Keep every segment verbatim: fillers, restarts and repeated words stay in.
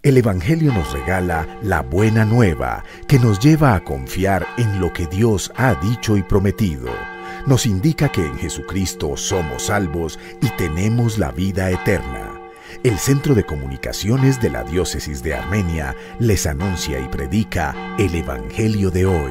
El Evangelio nos regala la buena nueva que nos lleva a confiar en lo que Dios ha dicho y prometido. Nos indica que en Jesucristo somos salvos y tenemos la vida eterna. El Centro de Comunicaciones de la Diócesis de Armenia les anuncia y predica el Evangelio de hoy.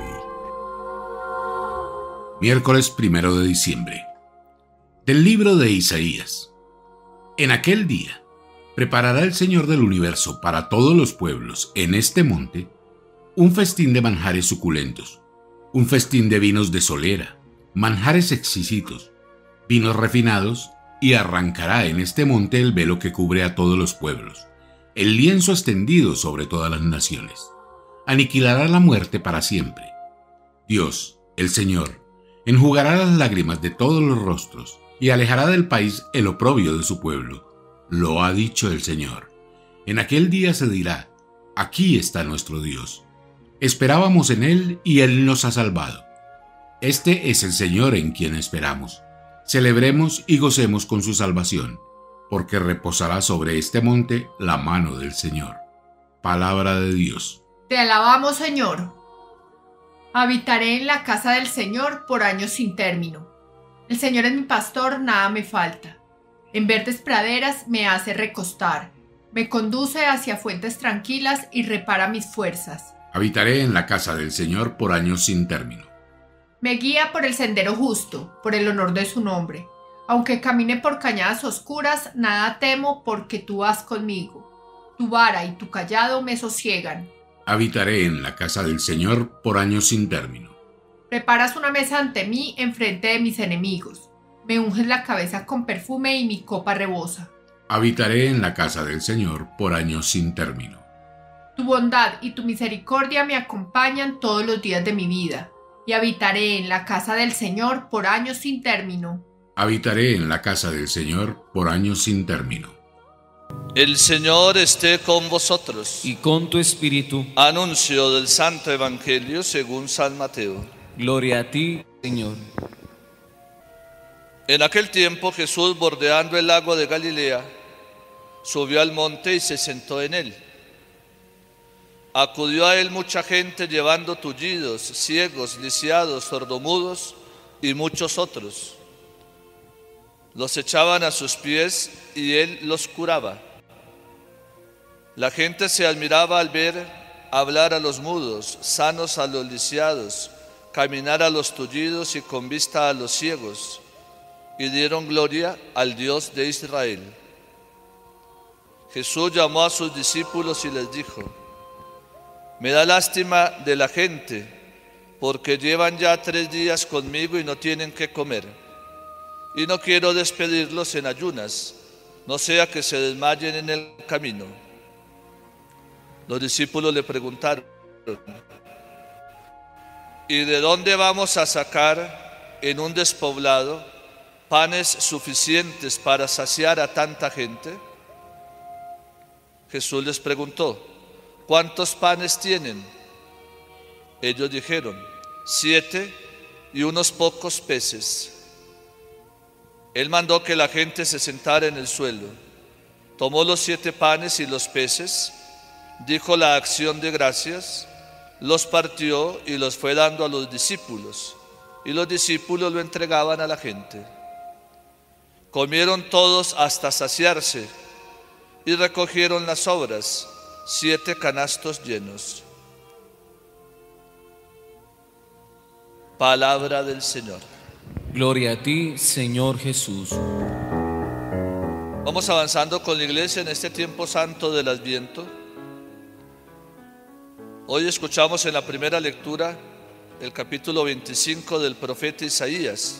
Miércoles primero de diciembre. Del libro de Isaías. En aquel día, preparará el Señor del universo para todos los pueblos en este monte un festín de manjares suculentos, un festín de vinos de solera, manjares exquisitos, vinos refinados, y arrancará en este monte el velo que cubre a todos los pueblos, el lienzo extendido sobre todas las naciones. Aniquilará la muerte para siempre. Dios, el Señor, enjugará las lágrimas de todos los rostros y alejará del país el oprobio de su pueblo. Lo ha dicho el Señor. En aquel día se dirá: aquí está nuestro Dios. Esperábamos en Él y Él nos ha salvado. Este es el Señor en quien esperamos. Celebremos y gocemos con su salvación, porque reposará sobre este monte la mano del Señor. Palabra de Dios. Te alabamos, Señor. Habitaré en la casa del Señor por años sin término. El Señor es mi pastor, nada me falta. En verdes praderas me hace recostar, me conduce hacia fuentes tranquilas y repara mis fuerzas. Habitaré en la casa del Señor por años sin término. Me guía por el sendero justo, por el honor de su nombre. Aunque camine por cañadas oscuras, nada temo porque tú vas conmigo. Tu vara y tu cayado me sosiegan. Habitaré en la casa del Señor por años sin término. Preparas una mesa ante mí enfrente de mis enemigos. Me unges la cabeza con perfume y mi copa rebosa. Habitaré en la casa del Señor por años sin término. Tu bondad y tu misericordia me acompañan todos los días de mi vida, y habitaré en la casa del Señor por años sin término. Habitaré en la casa del Señor por años sin término. El Señor esté con vosotros. Y con tu espíritu. Anuncio del Santo Evangelio según San Mateo. Gloria a ti, Señor. En aquel tiempo Jesús, bordeando el lago de Galilea, subió al monte y se sentó en él. Acudió a él mucha gente llevando tullidos, ciegos, lisiados, sordomudos y muchos otros. Los echaban a sus pies y él los curaba. La gente se admiraba al ver hablar a los mudos, sanos a los lisiados, caminar a los tullidos y con vista a los ciegos, y dieron gloria al Dios de Israel. Jesús llamó a sus discípulos y les dijo: me da lástima de la gente, porque llevan ya tres días conmigo y no tienen qué comer. Y no quiero despedirlos en ayunas, no sea que se desmayen en el camino. Los discípulos le preguntaron: ¿y de dónde vamos a sacar en un despoblado panes suficientes para saciar a tanta gente? Jesús les preguntó: ¿cuántos panes tienen? Ellos dijeron: siete y unos pocos peces. Él mandó que la gente se sentara en el suelo. Tomó los siete panes y los peces, dijo la acción de gracias, los partió y los fue dando a los discípulos, y los discípulos lo entregaban a la gente. Comieron todos hasta saciarse y recogieron las sobras, siete canastos llenos. Palabra del Señor. Gloria a ti, Señor Jesús. Vamos avanzando con la iglesia en este tiempo santo del Adviento. Hoy escuchamos en la primera lectura el capítulo veinticinco del profeta Isaías,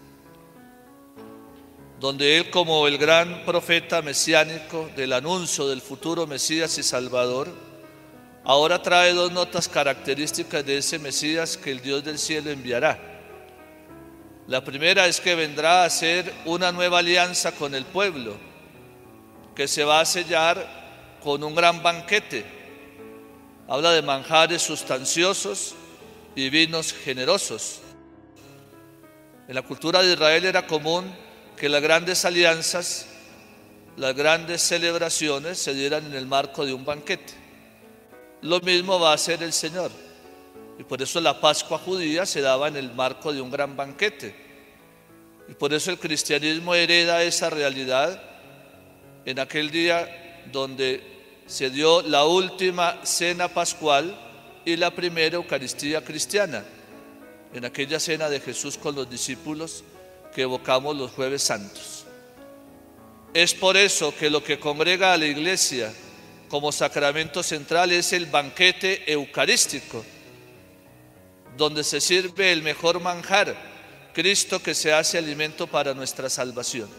donde él, como el gran profeta mesiánico del anuncio del futuro Mesías y Salvador, ahora trae dos notas características de ese Mesías que el Dios del cielo enviará. La primera es que vendrá a hacer una nueva alianza con el pueblo, que se va a sellar con un gran banquete. Habla de manjares sustanciosos y vinos generosos. En la cultura de Israel era común que las grandes alianzas las grandes celebraciones se dieran en el marco de un banquete. Lo mismo va a hacer el Señor. Y por eso la Pascua judía se daba en el marco de un gran banquete. Y por eso el cristianismo hereda esa realidad en aquel día donde se dio la última cena pascual y la primera Eucaristía cristiana, en aquella cena de Jesús con los discípulos que evocamos los Jueves Santos. Es por eso que lo que congrega a la Iglesia como sacramento central es el banquete eucarístico, donde se sirve el mejor manjar, Cristo que se hace alimento para nuestra salvación.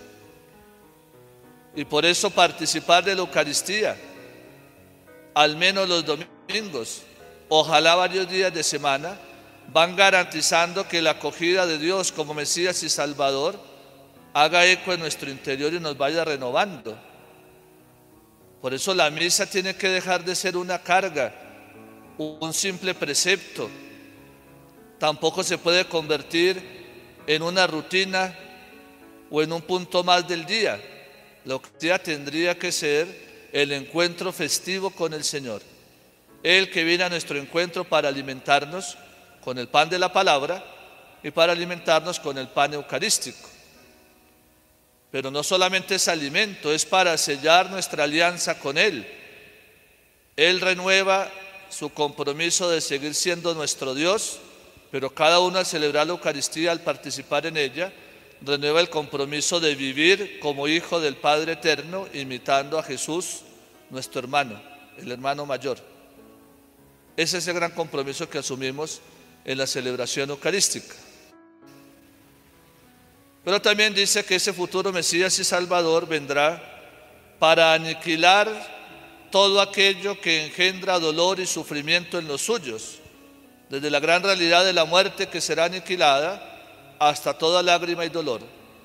Y por eso participar de la Eucaristía, al menos los domingos, ojalá varios días de semana, van garantizando que la acogida de Dios como Mesías y Salvador haga eco en nuestro interior y nos vaya renovando. Por eso la misa tiene que dejar de ser una carga, un simple precepto. Tampoco se puede convertir en una rutina o en un punto más del día. La Eucaristía tendría que ser el encuentro festivo con el Señor. Él que viene a nuestro encuentro para alimentarnos con el pan de la palabra y para alimentarnos con el pan eucarístico. Pero no solamente es alimento, es para sellar nuestra alianza con Él. Él renueva su compromiso de seguir siendo nuestro Dios, pero cada uno al celebrar la Eucaristía, al participar en ella, renueva el compromiso de vivir como hijo del Padre Eterno, imitando a Jesús, nuestro hermano, el hermano mayor. Ese es el gran compromiso que asumimos en la celebración eucarística. Pero también dice que ese futuro Mesías y Salvador vendrá para aniquilar todo aquello que engendra dolor y sufrimiento en los suyos, desde la gran realidad de la muerte que será aniquilada hasta toda lágrima y dolor.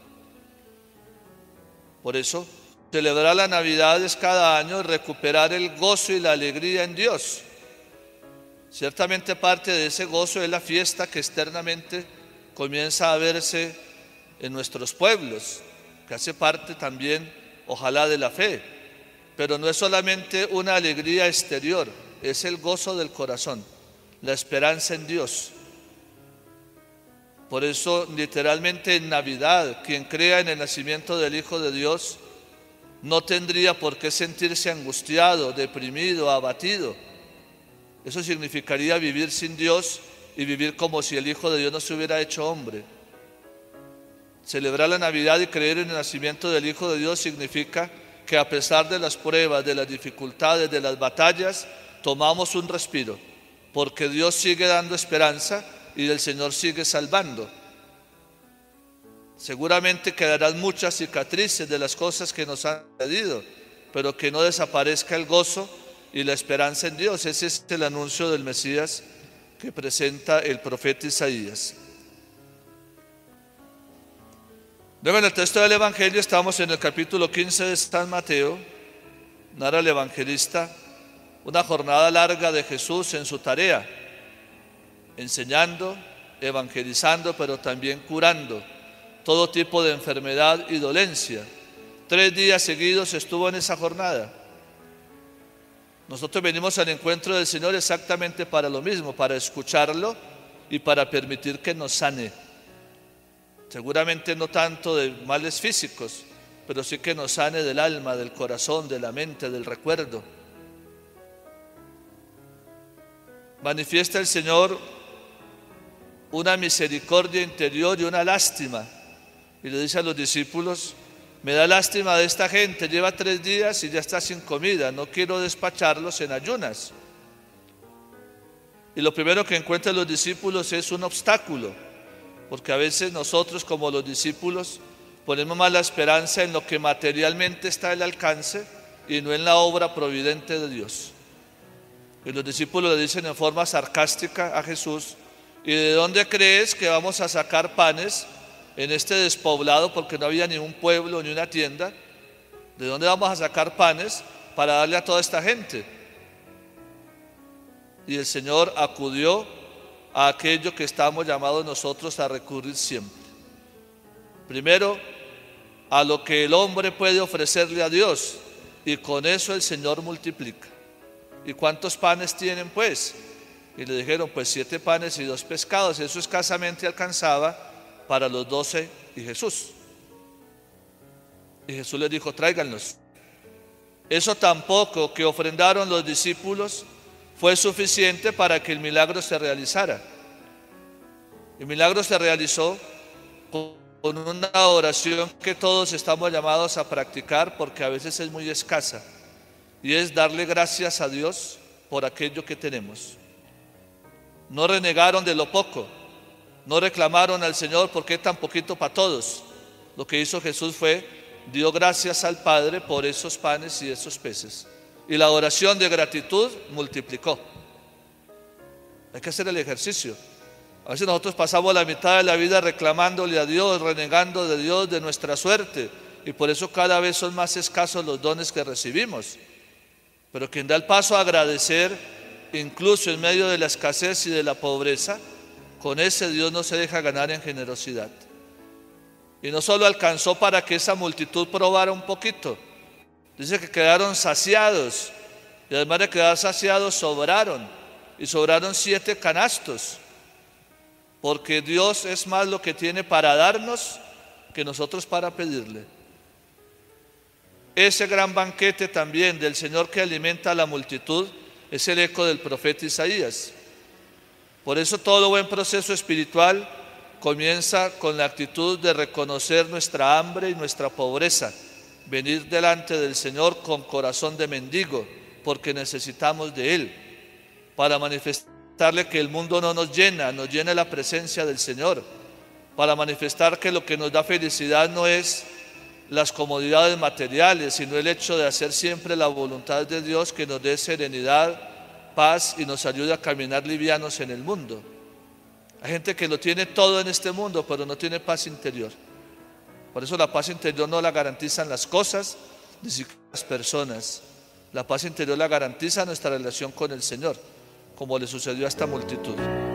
Por eso, celebrar la Navidad es cada año recuperar el gozo y la alegría en Dios. Ciertamente parte de ese gozo es la fiesta que externamente comienza a verse en nuestros pueblos, que hace parte también, ojalá, de la fe. Pero no es solamente una alegría exterior, es el gozo del corazón, la esperanza en Dios. Por eso, literalmente en Navidad, quien crea en el nacimiento del Hijo de Dios no tendría por qué sentirse angustiado, deprimido, abatido. Eso significaría vivir sin Dios y vivir como si el Hijo de Dios no se hubiera hecho hombre. Celebrar la Navidad y creer en el nacimiento del Hijo de Dios significa que a pesar de las pruebas, de las dificultades, de las batallas, tomamos un respiro, porque Dios sigue dando esperanza y el Señor sigue salvando. Seguramente quedarán muchas cicatrices de las cosas que nos han sucedido, pero que no desaparezca el gozo y la esperanza en Dios. Ese es el anuncio del Mesías que presenta el profeta Isaías. Luego en el texto del Evangelio estamos en el capítulo quince de San Mateo. Narra el evangelista una jornada larga de Jesús en su tarea, enseñando, evangelizando, pero también curando todo tipo de enfermedad y dolencia. Tres días seguidos estuvo en esa jornada. Nosotros venimos al encuentro del Señor exactamente para lo mismo, para escucharlo y para permitir que nos sane. Seguramente no tanto de males físicos, pero sí que nos sane del alma, del corazón, de la mente, del recuerdo. Manifiesta el Señor una misericordia interior y una lástima. Y le dice a los discípulos: me da lástima de esta gente, lleva tres días y ya está sin comida, no quiero despacharlos en ayunas. Y lo primero que encuentran los discípulos es un obstáculo, porque a veces nosotros, como los discípulos, ponemos más la esperanza en lo que materialmente está al alcance y no en la obra providente de Dios. Y los discípulos le dicen en forma sarcástica a Jesús: ¿y de dónde crees que vamos a sacar panes en este despoblado? Porque no había ni un pueblo ni una tienda. ¿De dónde vamos a sacar panes para darle a toda esta gente? Y el Señor acudió a aquello que estamos llamados nosotros a recurrir siempre. Primero, a lo que el hombre puede ofrecerle a Dios, y con eso el Señor multiplica. ¿Y cuántos panes tienen pues? Y le dijeron, pues siete panes y dos pescados. Eso escasamente alcanzaba para los doce y Jesús. Y Jesús les dijo, tráiganlos. Eso tampoco que ofrendaron los discípulos fue suficiente para que el milagro se realizara. El milagro se realizó con una oración que todos estamos llamados a practicar, porque a veces es muy escasa, y es darle gracias a Dios por aquello que tenemos. No renegaron de lo poco, no reclamaron al Señor porque es tan poquito para todos. Lo que hizo Jesús fue, dio gracias al Padre por esos panes y esos peces, y la oración de gratitud multiplicó. Hay que hacer el ejercicio. A veces nosotros pasamos la mitad de la vida reclamándole a Dios, renegando de Dios, de nuestra suerte, y por eso cada vez son más escasos los dones que recibimos. Pero quien da el paso a agradecer, incluso en medio de la escasez y de la pobreza, con ese Dios no se deja ganar en generosidad. Y no solo alcanzó para que esa multitud probara un poquito, dice que quedaron saciados, y además de quedar saciados, sobraron, y sobraron siete canastos, porque Dios es más lo que tiene para darnos que nosotros para pedirle. Ese gran banquete también del Señor que alimenta a la multitud es el eco del profeta Isaías. Por eso todo buen proceso espiritual comienza con la actitud de reconocer nuestra hambre y nuestra pobreza, venir delante del Señor con corazón de mendigo, porque necesitamos de Él, para manifestarle que el mundo no nos llena, nos llena la presencia del Señor, para manifestar que lo que nos da felicidad no es las comodidades materiales, sino el hecho de hacer siempre la voluntad de Dios, que nos dé serenidad, paz y nos ayude a caminar livianos en el mundo. Hay gente que lo tiene todo en este mundo, pero no tiene paz interior. Por eso la paz interior no la garantizan las cosas, ni siquiera las personas. La paz interior la garantiza nuestra relación con el Señor, como le sucedió a esta multitud.